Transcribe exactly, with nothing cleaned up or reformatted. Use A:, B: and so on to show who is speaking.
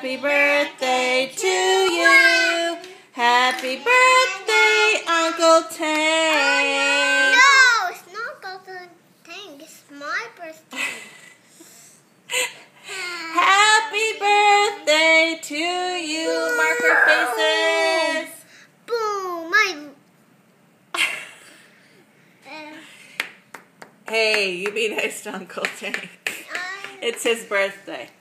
A: Happy birthday to you. Happy birthday, Uncle Tank.
B: No, it's not Uncle Tank. It's my birthday.
A: Happy birthday to you.
B: Boom.
A: Marker faces.
B: Boom. My.
A: Hey, you be nice to Uncle Tank. It's his birthday.